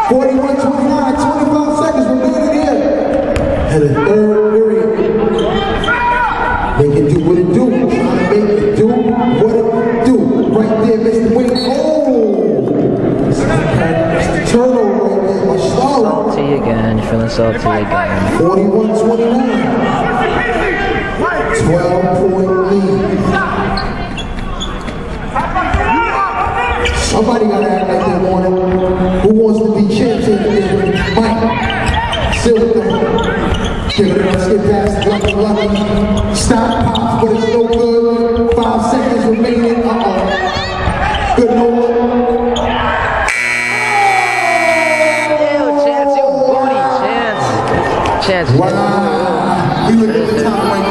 41-29, 25 seconds remaining here. And the third period. Make it do what it do. Trying to make it do what it do. Right there, Mr. Wayne. Oh! It's the turtle right there. Salty again, feeling salty again. 41-29. 12-point lead. Somebody gotta act like they want it. Who wants to be champion? Mike. Silver. Give it up, skip past lucky. Stop, pops, but it's no good. 5 seconds remaining. Good no look. Chance. Wow. We look at the time right